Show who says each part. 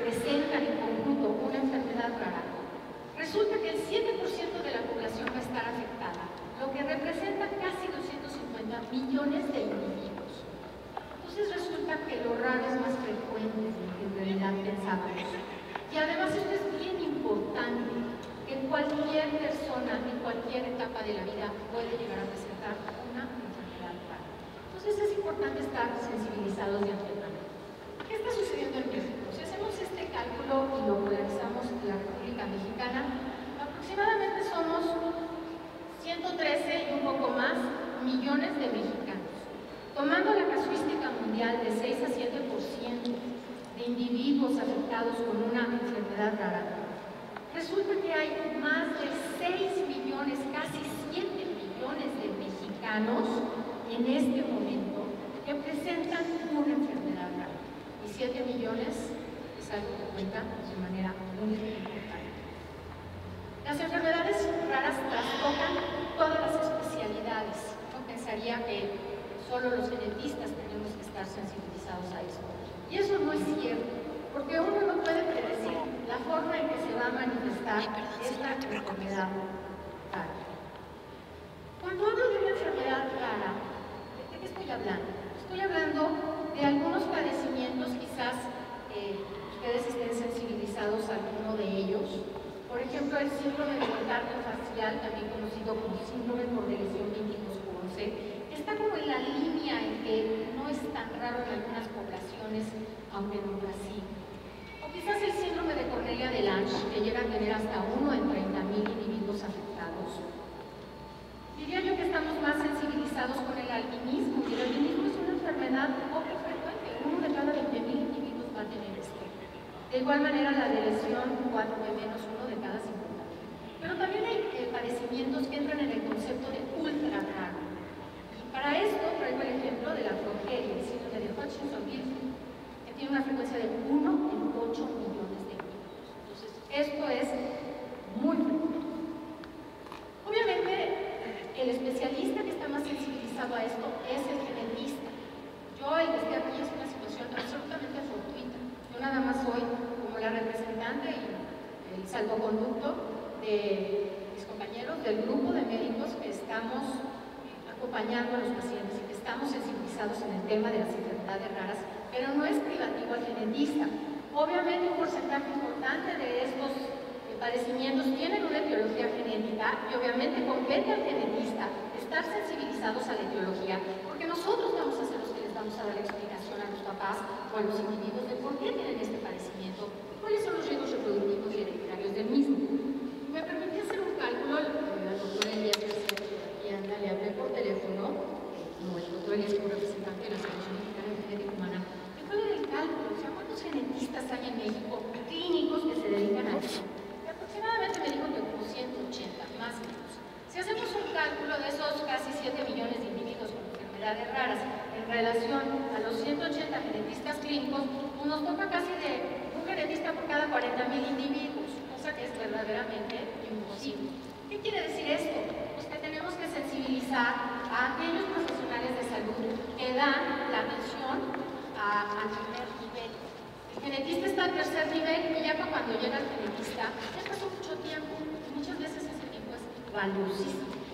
Speaker 1: presentan en conjunto una enfermedad rara, resulta que el 7% de la población va a estar afectada, lo que representa casi 250 millones de individuos. Entonces resulta que lo raro es más frecuente de lo que en realidad pensábamos. Y además esto es bien importante, que cualquier persona en cualquier etapa de la vida puede llegar a presentar una enfermedad rara. Entonces es importante estar sensibilizados de antemano. ¿Qué está sucediendo en México? Si hacemos este cálculo y lo polarizamos en la República Mexicana, aproximadamente somos 113 y un poco más millones de mexicanos. Tomando la casuística mundial de 6 a 7% de individuos afectados con una enfermedad rara, resulta que hay más de 6 millones, casi 7 millones de mexicanos en este momento que presentan una enfermedad rara. Y 7 millones es algo que cuenta de manera muy importante. Las enfermedades raras trastocan todas las especialidades. Yo pensaría que solo los genetistas tenemos que estar sensibilizados a esto. Y eso no es cierto, porque uno no puede predecir la forma en que se va a manifestar esta enfermedad rara. Cuando hablo de una enfermedad rara, ¿de qué estoy hablando? Estoy hablando de algunos padecimientos, quizás ustedes estén sensibilizados a alguno de ellos. Por ejemplo, el síndrome de miocardio facial, también conocido como síndrome por lesión 2211, está como en la línea en que no es tan raro en algunas poblaciones, aunque en otras sí. O quizás el síndrome de Cornelia de Lange, que llega a tener hasta 1 en 30.000 individuos afectados. Diría yo que estamos más sensibilizados con el albinismo, y el albinismo es una enfermedad poco frecuente, 1 de cada 20.000 individuos va a tener esto. De igual manera la de lesión 4B menos 1 de cada 50.000. Pero también hay padecimientos que entran en el concepto de ultra raro. Para esto traigo el ejemplo de la progeria, el síndrome de Hutchinson-Gilford, que tiene una frecuencia de 1 en 8 millones de individuos. Entonces, esto es muy frecuente. Obviamente, el especialista que está más sensibilizado a esto es el genetista. Yo, el que esté aquí, es una situación absolutamente fortuita. Yo nada más soy como la representante y el salvoconducto de mis compañeros del grupo de médicos que estamos acompañando a los pacientes y que estamos sensibilizados en el tema de las enfermedades raras, pero no es privativo al genetista. Obviamente un porcentaje importante de estos padecimientos tienen una etiología genética y obviamente compete al genetista estar sensibilizados a la etiología, porque nosotros vamos a ser los que les vamos a dar la explicación a los papás o a los individuos de por qué tienen este padecimiento y cuáles son los riesgos reproductivos y hereditarios del mismo. Me permití hacer un cálculo, la doctora Elías le hablé por teléfono, como el doctor Elías como representante de la Asociación Mexicana de Genética Humana, que fue el cálculo, o sea, ¿cuántos genetistas hay en México, clínicos que se dedican a esto? Y aproximadamente me dijo que como 180, más o menos. Si hacemos un cálculo de esos casi 7 millones de individuos con enfermedades raras en relación a los 180 genetistas clínicos, pues nos toca casi de un genetista por cada 40.000 individuos, cosa que es verdaderamente imposible. ¿Qué quiere decir esto? Pues que tenemos que sensibilizar a aquellos profesionales de salud que dan la atención al primer nivel. El genetista está al tercer nivel y ya cuando llega el genetista, ya pasó mucho tiempo y muchas veces ese tiempo es valiosísimo.